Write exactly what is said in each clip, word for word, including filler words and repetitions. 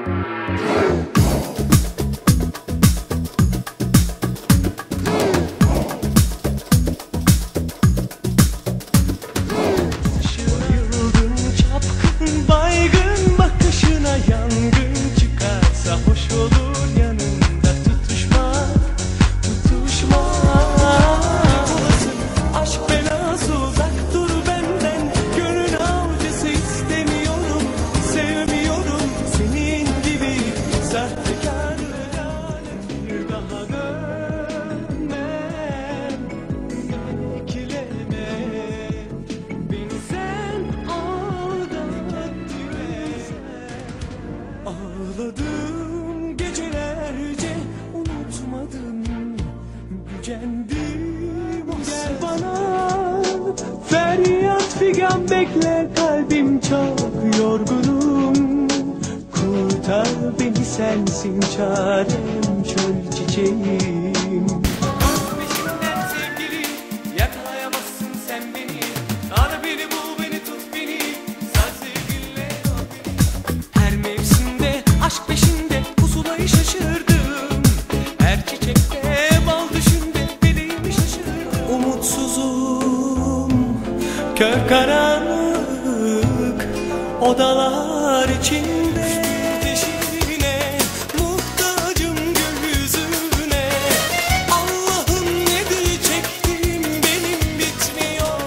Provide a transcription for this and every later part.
Ağladım gecelerce, unutmadım, gücendim. Gel bana, feryat figan bekler, kalbim çok yorgunum. Kurtar beni, sensin çarem, çöl çiçeğim. Peşimden sevgili, yakalayamazsın sen beni. Ara beni, bul beni, tut beni, sen sevgilinle al beni. Her mevsimde aşk peşinde pusulayı şaşırdım. Her çiçekte bal düşünde deliyimi şaşırdım. Umutsuzum, kör karanlık odalar içinde. Ateşine muhtacım, gökyüzüne. Allah'ım nedir çektiğim benim bitmiyor.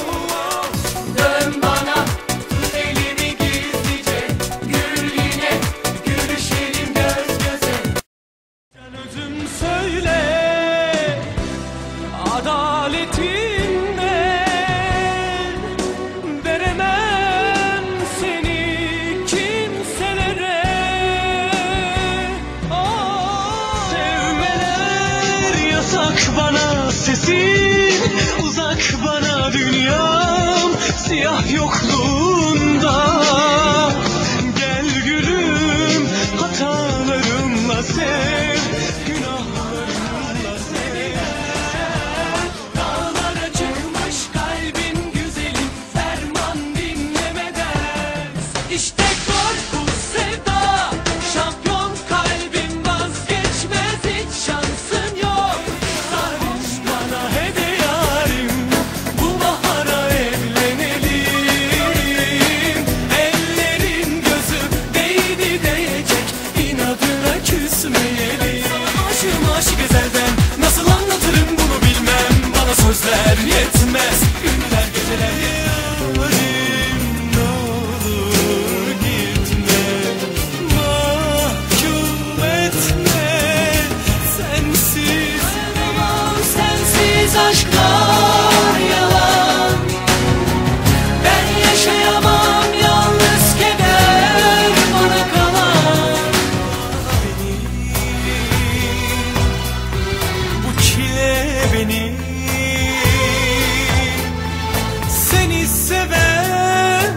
Dön bana, tut elimi gizlice, gül yine, gülüşelim göz göze. Sen özüm söyle, adaletinle veremem seni kimselere. Oh, sevmeler yasak bana, sesin uzak bana, dünyam siyah yokluğunda. Gel gülüm, hatalarımla sev, günahlarımla sev. dağlara çıkmış kalbin güzelim, ferman dinlemeden. İşte korku sevda, şampiyon kalbim vazgeçmez, hiç şansın yok. Sarhoş bana hede yarim, bu bahara evlenelim. Ellerin gözü değdi değecek, inadına küsmeyelim. Aşığım aşık ezelden, nasıl anlatırım bunu bilmem. Bana sözler yetmez, günler geceler Yarim, ne olur gitme, mahkum etme, sensiz. Dayanamam sensiz, aşklar yalan. Ben yaşayamam, yalnız keder bana kalan. Bu çile beni, seni seven.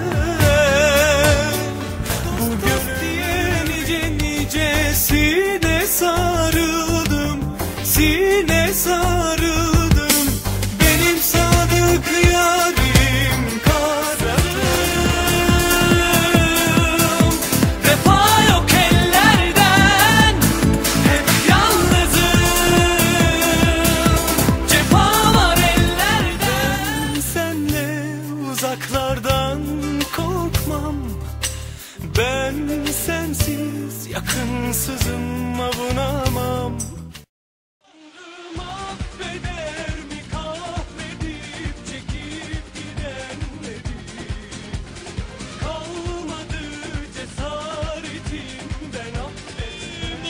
Bu gökyüzüne nice nicesine sarıldım, sine sarıldım. Benim sadık yarim karadım. Vefa yok ellerden, hep yalnızım. Cefa var ellerden. Senle uzaklardan korkmam, ben sensiz yakınsızım, avunamam. Affeder mi kahredip çekip gidenleri? Kalmadı cesaretimden affettim.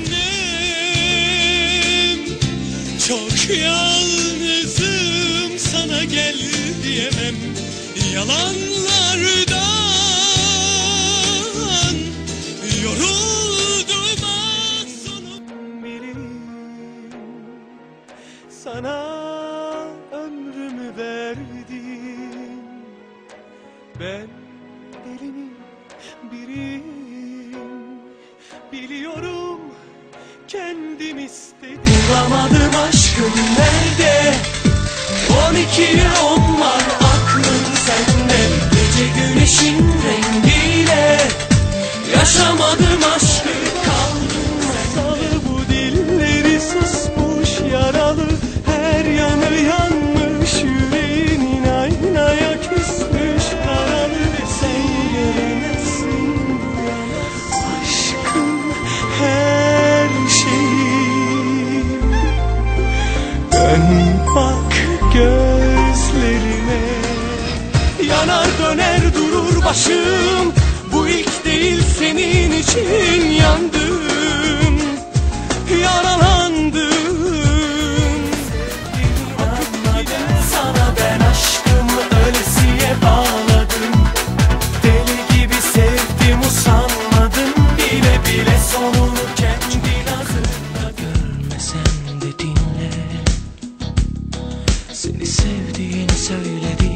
Annem, çok yalnızım, sana gel diyemem. Yalanlardan yoruldum az sonu. Bileyim, sana ömrümü verdim. Ben delinin biriyim, biliyorum, kendim istedim. Bulamadım aşkım nerede? On ikiye on var aklım sende. Gece güneşin rengiyle yaşamadım aşk. aşkım, bu ilk değil, senin için yandım, yaralandım. Anladım, sana ben aşkımı ölesiye bağladım. Deli gibi sevdim, usanmadım, bile bile sonunu kendin hazırladın. Görmesen de dinle, seni sevdiğini söyledi.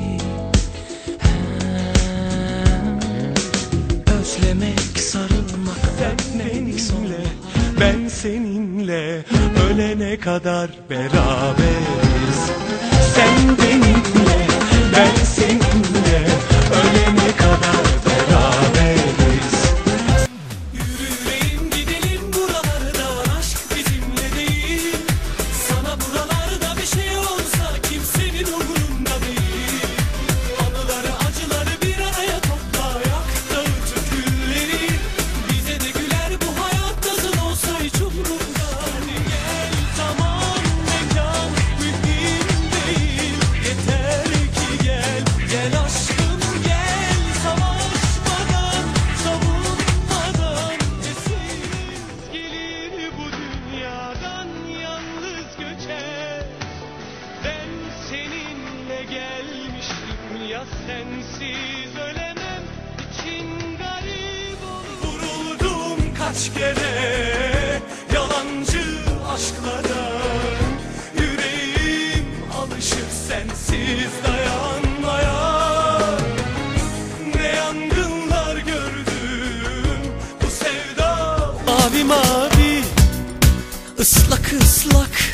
Özlemek, sarılmak, sen benimle, ben seninle, ölene kadar beraberiz. Sen benimle, ben seninle, ölene kadar beraberiz. Yürüyelim gidelim buralardan, aşk bizimle değil. Sana buralarda bir şey olsa kimsenin umurunda değil. Anıları, acıları bir araya topla, yak dağıt külleri. Bize de güler bu hayat nasıl olsa hiç umurumda. Hadi gel, tamam, mekan mühim değil. Yeter ki gel, gel aşkım gel. Savaşmadan, savunmadan, esir gelir bu dünyadan, yalnız göçer. Ben seninle gelmişim, ya sensiz ölemem, için garip olur. Vuruldum kaç kere yalancı aşklardan, yüreğim alışır sensiz dayanmaya. Ne yangınlar gördüm bu sevda. Mavi mavi, ıslak ıslak,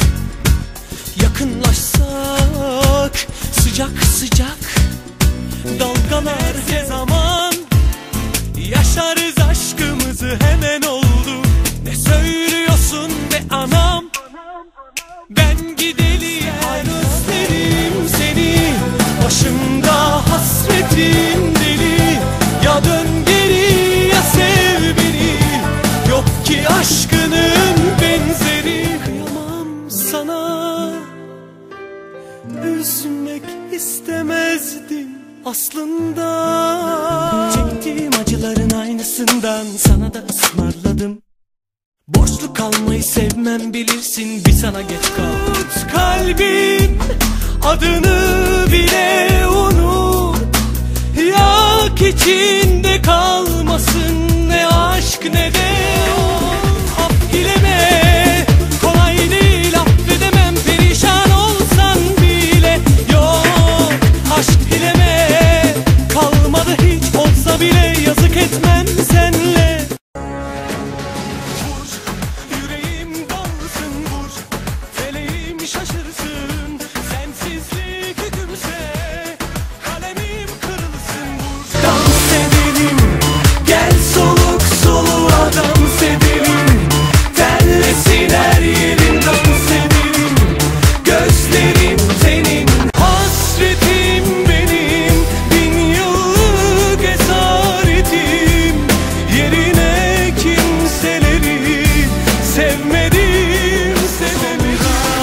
yakınlaşsak sıcak sıcak. Dalgalar her zaman, yaşarız aşkımızı, hemen oldu. Ne söylüyorsun be anam, ben gideli yer özlerim seni. Başımda hasretin deli, ya dön geri ya sev beni. Yok ki aşkının benzeri. Kıyamam sana, üzmek istemezdim aslında. Çektiğim acıların aynısından sana da ısmarladım. Borçlu kalmayı sevmem bilirsin, bir sana geç kal. Kalbin adını bile unut, yak içinde kalmasın ne aşk ne de o. Af dileme, kolay değil, affedemem, perişan olsan bile. Yok, aşk dileme, kalmadı hiç olsa bile, yazık etmem senle. Vur, yüreğim dalsın vur, feleğim şaşırsın. Sensizlik hükümse, kalemim kırılsın vur. Dans edelim, gel soluk soluğa dans edelim. Terlesin her yerin, dans edelim. Gözlerim senin, hasretim benim, bin yıllık esaretim. Yerine kimseleri sevmedim, sevemedim.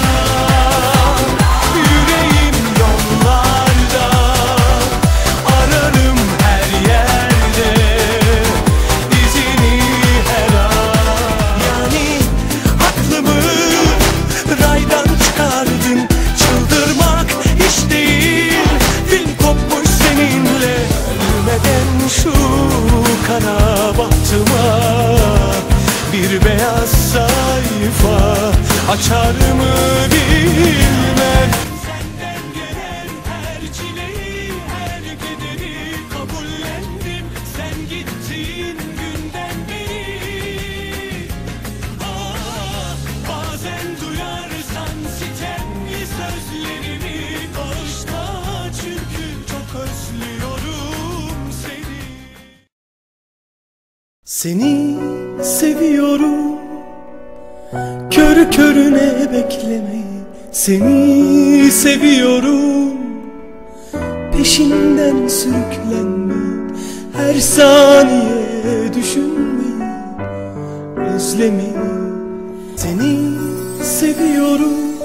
Yüreğim yollarda, ararım her yerde izini her an. Yani aklımı raydan çıkardın, çıldırmak hiç değil. Film kopmuş seninle, ölmeden şu kara bahtıma bir beyaz sayfa açar mı bilmem. Senden gelen her çileyi, her kederi kabullendim. Sen gittiğin günden beri. Ah, bazen duyarsan sitemli sözlerimi bağışla, çünkü çok özlüyorum seni. Seni seviyorum, körü körüne beklemeyi. Seni seviyorum, peşinden sürüklenmeyi. Her saniye düşünmeyi, özlemeyi. Seni seviyorum,